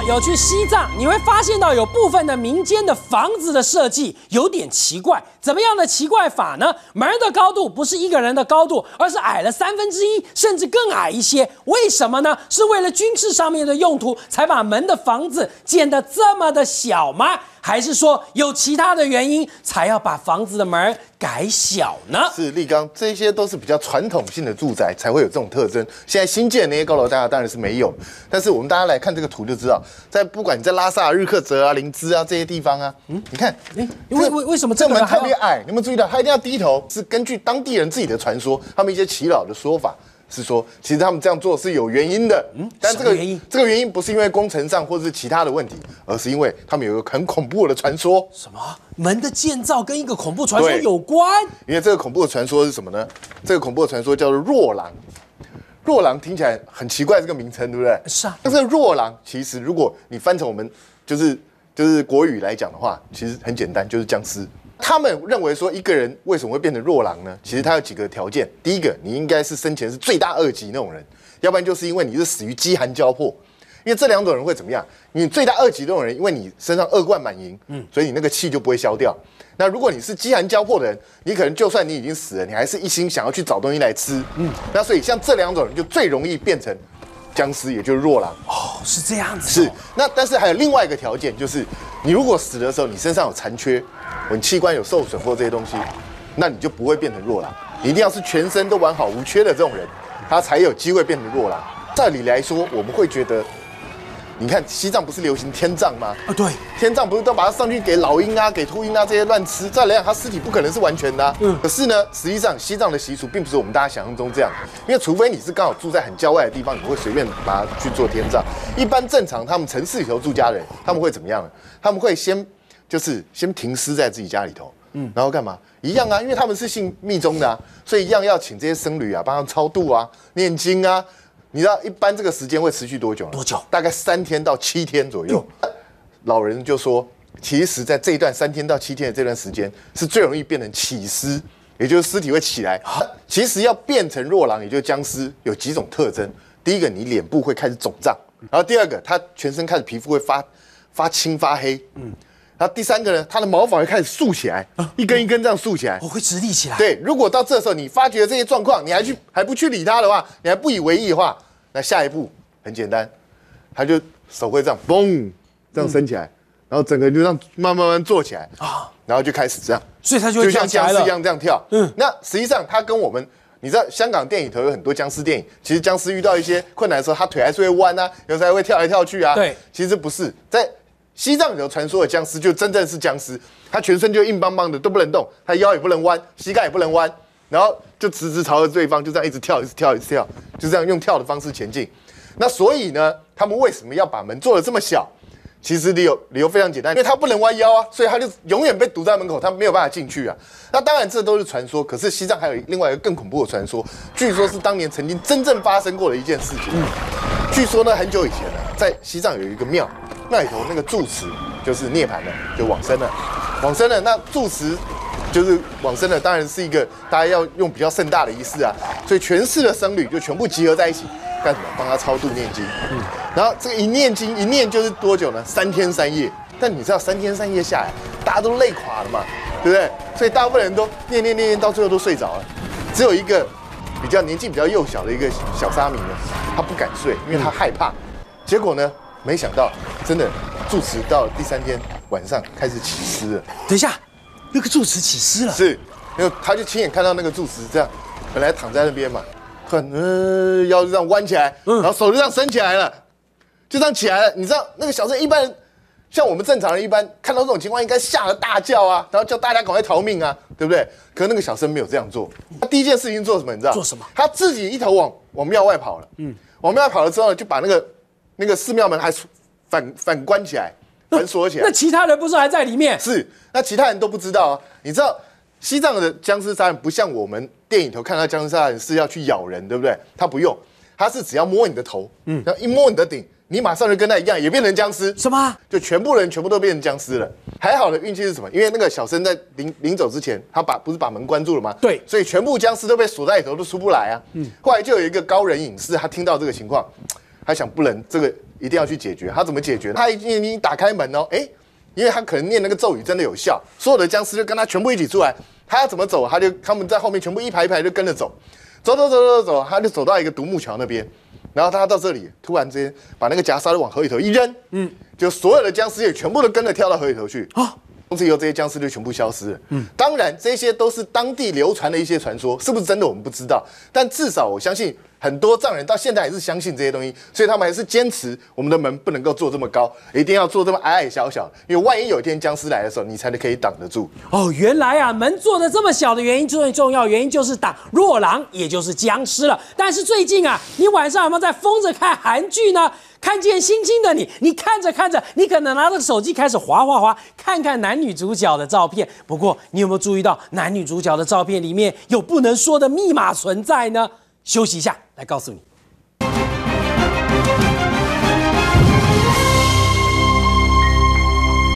有去西藏，你会发现到有部分的民间的房子的设计有点奇怪。怎么样的奇怪法呢？门的高度不是一个人的高度，而是矮了1/3，甚至更矮一些。为什么呢？是为了军事上面的用途才把门的房子建得这么的小吗？还是说有其他的原因才要把房子的门改小呢？ 是立刚，这些都是比较传统性的住宅才会有这种特征。现在新建的那些高楼大厦当然是没有，但是我们大家来看这个图就知道，不管你在拉萨、日喀则啊、林芝啊这些地方啊，你看， 为什么这门特别矮？你有没有注意到？它一定要低头，是根据当地人自己的传说，他们一些耆老的说法。是说，其实他们这样做是有原因的，但这个原因不是因为工程上或是其他的问题，而是因为他们有一个很恐怖的传说。 什么？门的建造跟一个恐怖传说有关？ 因为这个恐怖的传说是什么呢？这个恐怖的传说叫做若狼。若狼听起来很奇怪，这个名称对不对？ 是啊。 但是若狼其实如果你翻成我们就是国语来讲的话，其实很简单，就是僵尸。他们认为说一个人为什么会变成弱狼呢？其实他有几个条件。第一个，你应该是生前是罪大恶极那种人，要不然就是因为你是死于饥寒交迫。因为这两种人会怎么样？你罪大恶极那种人，因为你身上恶贯满盈，所以你那个气就不会消掉。那如果你是饥寒交迫的人，你可能就算你已经死了，你还是一心想要去找东西来吃。那所以像这两种人就最容易变成僵尸，也就是弱狼。 哦，是这样子。 是。那但是还有另外一个条件，就是你如果死的时候，你身上有残缺。你器官有受损或这些东西，那你就不会变成弱狼。你一定要是全身都完好无缺的这种人，他才有机会变成弱狼。照理来说，我们会觉得，你看西藏不是流行天葬吗？ 啊，对， 天葬不是都把它上去给老鹰啊、给秃鹰啊这些乱吃？再来讲，他尸体不可能是完全的、啊。可是呢，实际上西藏的习俗并不是我们大家想象中这样，因为除非你是刚好住在很郊外的地方，你会随便把它去做天葬。一般正常，他们城市里头住家的人，他们会怎么样呢？他们会先停尸在自己家里头，然后干嘛？一样啊，因为他们是信密宗的啊，所以一样要请这些僧侣啊，帮他们超度啊、念经啊。你知道一般这个时间会持续多久呢？ 多久？ 大概3天到7天左右。老人就说，其实在这一段3天到7天的这段时间，是最容易变成起尸，也就是尸体会起来。其实要变成弱狼，也就是僵尸，有几种特征。第一个，你脸部会开始肿胀，然后第二个，他全身开始皮肤会发青发黑，然后第三个呢，它的毛发会开始竖起来，一根一根这样竖起来， 我会直立起来。 对，如果到这时候你发觉这些状况，你还不去理它的话，你还不以为意的话，那下一步很简单，他就手会这样嘣这样升起来，然后整个就这样慢慢坐起来啊，然后就开始这样， 所以他就会像僵尸一样这样跳。那实际上他跟我们。你知道香港电影头有很多僵尸电影，其实僵尸遇到一些困难的时候，他腿还是会弯啊，有时候还会跳来跳去啊。 对， 其实不是，在西藏有传说的僵尸就真正是僵尸，他全身就硬邦邦的都不能动，他腰也不能弯，膝盖也不能弯，然后就直直朝着对方就这样一直跳，一直跳，一直跳，就这样用跳的方式前进。那所以呢，他们为什么要把门做得这么小？其实理由非常简单，因为他不能弯腰啊，所以他就永远被堵在门口，他没有办法进去啊。那当然这都是传说，可是西藏还有另外一个更恐怖的传说，据说是当年曾经真正发生过的一件事情。据说呢，很久以前呢，在西藏有一个庙，那里头那个住持就是涅槃了，就往生了。往生了，那住持就是往生了，当然是一个大家要用比较盛大的仪式啊，所以全市的僧侣就全部集合在一起。干什么？帮他超度念经。然后这个一念经一念就是多久呢？3天3夜。但你知道3天3夜下来，大家都累垮了嘛，对不对？所以大部分人都念，到最后都睡着了。只有一个年纪比较幼小的一个小沙弥呢，他不敢睡，因为他害怕。结果呢，没想到真的住持到第3天晚上开始起尸了。 等一下，那个住持起尸了？ 是，因为他就亲眼看到那个住持这样，本来躺在那边嘛。腰就这样弯起来，然后手就这样伸起来了，就这样起来了。你知道那个小僧一般人，像我们正常人一般看到这种情况，应该吓得大叫啊，然后叫大家赶快逃命啊，对不对？可是那个小僧没有这样做，他第一件事情做什么？你知道？ 做什么？ 他自己一头往庙外跑了。往庙外跑了之后呢，就把那个寺庙门还反关起来，反锁起来。 那其他人不是还在里面？ 是，那其他人都不知道啊。你知道？西藏的僵尸杀人不像我们电影头看到僵尸杀人是要去咬人，对不对？他不用，他是只要摸你的头，然后一摸你的顶，你马上就跟他一样，也变成僵尸。 什么？ 就全部人全部都变成僵尸了。还好的运气是什么？因为那个小僧在临走之前，他不是把门关住了吗？ 对， 所以全部僵尸都被锁在里头，都出不来啊。后来就有一个高人隐士，他听到这个情况， 他想不能这个一定要去解决，他怎么解决？他已经打开门哦，因为他可能念那个咒语真的有效，所有的僵尸就跟他全部一起出来，他要怎么走，他们在后面全部一排一排就跟着走，走，他就走到一个独木桥那边，然后他到这里，突然之间把那个夹沙就往河里头一扔，就所有的僵尸也全部都跟着跳到河里头去啊。从此以后，这些僵尸就全部消失了。当然，这些都是当地流传的一些传说，是不是真的我们不知道。但至少我相信，很多藏人到现在还是相信这些东西，所以他们还是坚持我们的门不能够做这么高，一定要做这么矮矮小小，因为万一有一天僵尸来的时候，你才可以挡得住。 哦，原来啊，门做的这么小的原因，最重要原因就是挡弱狼，也就是僵尸了。但是最近啊，你晚上有没有在疯着看韩剧呢？看见星星的你看着看着，你可能拿着手机开始滑，看看男女主角的照片。不过，你有没有注意到男女主角的照片里面有不能说的密码存在呢？休息一下，来告诉你。